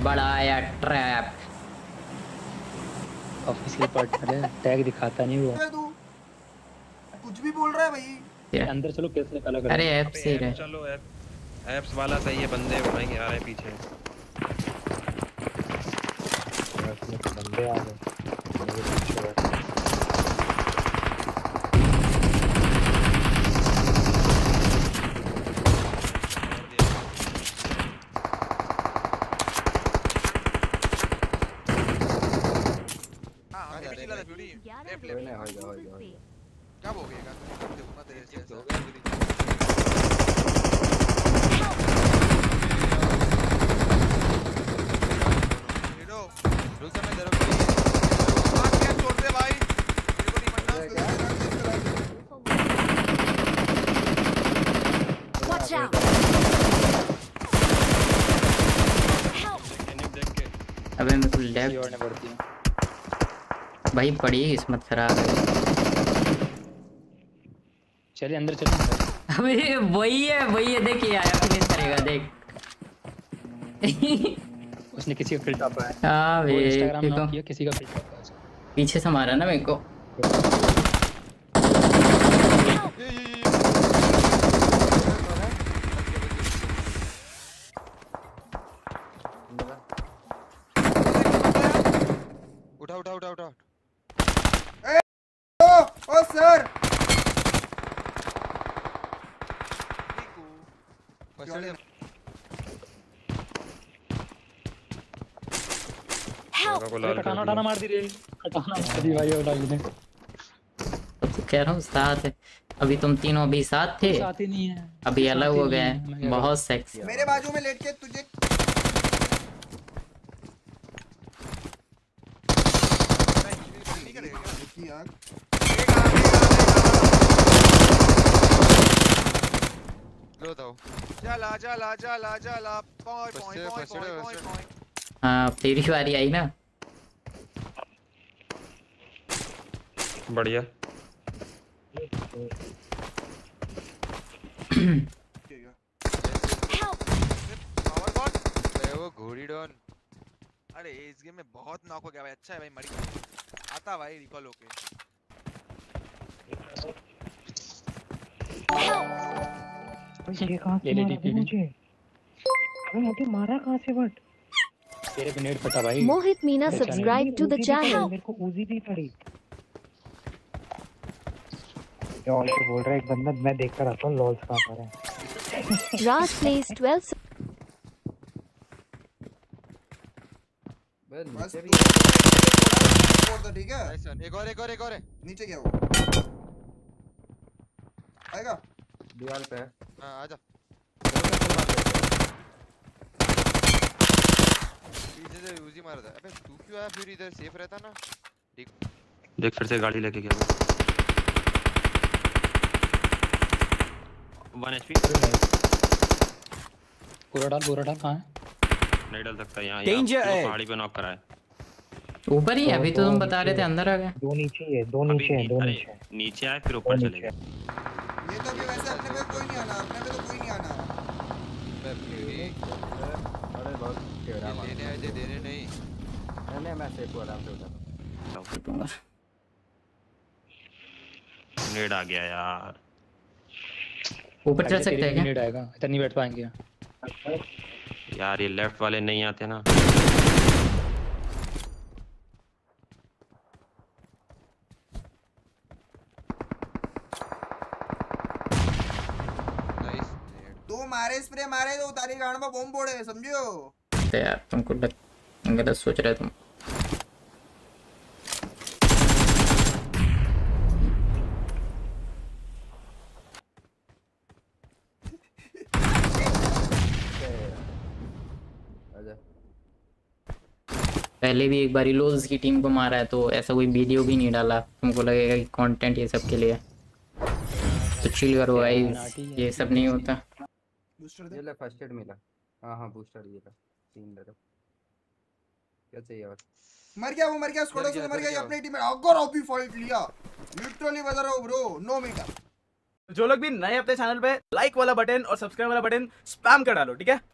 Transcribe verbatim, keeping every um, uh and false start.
बड़ा आया trap. Official partner है, टैग दिखाता नहीं वो। तू कुछ भी बोल रहा है भाई। अंदर चलो केस निकाला करो। अरे ऐप से रहे। चलो ऐप ऐप्स वाला सही है, बंदे भाई आ रहे पीछे। बंदे आ गए क्या हो गया देखो ना तेरे से हो गया हीरो रुक जा, मैं तेरे को मार के छोड़ दे भाई, मेरे को नहीं मरना। Watch out. अबे मेरे को लेफ्ट पड़ती है भाई, पड़ी किस्मत खराब है। चलिए अंदर चलो। अबे वही है वही है, देख ये आया फिनिश करेगा देख। उसने किसी का फिल्टर टॉप है। हां वे इंस्टाग्राम देखो नाम किया किसी का फिल्टर टॉप है। पीछे से मारा ना मेरे को। उठा उठा उठा उठा ए ओ ओ सर कटाना उठाना मार दी रे, कटाना मार दी भाई और ने। तो कह रहा हूँ साथ है। अभी तुम तीनों अभी साथ थे, साथ ही नहीं है अभी अलग हो गए हैं। बहुत सेक्सी। मेरे बाजू में लेट के तुझे लो दो चला चला चला चला पॉइंट पॉइंट पॉइंट पॉइंट। हाँ तेरी बारी आई ना। बढ़िया। पावर बॉट वो घोड़ी डॉन। अरे इस गेम में बहुत नॉक हो गया भाई। अच्छा है भाई, मरी आता भाई रिकॉल होके। ये कहां से मारा मुझे? अबे मुझे मारा कहां से? बट तेरे पे नेट फटा भाई। Mohit Meena subscribe to the channel. मेरे को उजी भी पड़ी। लॉल से बोल रहा है एक बंदा, मैं देख कर आता हूं लॉल कहां पर है। Raj place twelve. बस ठीक है। एक और एक और एक और है नीचे क्या वो आएगा दीवार पे। हां आजा पीछे से यूजी मार रहा है। अबे तू क्यों आया फिर इधर? सेफ रहता ना। देख देख फिर से गाड़ी लेके गया वन एचपी। पूरा डाल पूरा डाल। कहां है? नहीं डाल सकता यहाँ यहाँ पहाड़ी पे नॉक करा है। ऊपर ही है अभी तो तुम बता रहे थे अंदर आ गए। दो नीचे है, दो नीचे है, दो नीचे है। नीचे आए फिर ऊपर चले गए। ये तो भी वैसे अपने पे कोई नहीं आना, अपने पे तो कोई नहीं आना। अरे बहुत टेढ़ा मार। देने आए थे, देने नहीं। नहीं नहीं मैं सेफ आराम से उठा। नेड आ गया यार। ऊपर चढ़ सकते हैं क्या? नेड आएगा, इधर नहीं बैठ पाएंगे यार। ये लेफ्ट वाले नहीं आते ना। तू मारे स्प्रे मारे तो तारी गाड़ में बम फोड़े, समझियो? तो यार तुमको गलत सोच रहे तुम। पहले भी एक बार लोल्स की टीम को मारा है तो ऐसा कोई वीडियो भी नहीं डाला। तुमको लगेगा कि कंटेंट ये सब के लिए। तो चिल करो गाइस, ये सब नहीं होता। ये ले फर्स्ट एड मिला। हां हां बूस्टर ये ला तीन ले लो। क्या चाहिए और? मर गया वो, मर गया स्क्वाड से मर गया। ये अपनी टीम में अगर अभी फाइट लिया लिटरली बता रहा हूं ब्रो, नो मीटर। जो लोग भी नए अपने चैनल पे लाइक वाला बटन और सब्सक्राइब वाला बटन स्पैम कर डालो, ठीक है?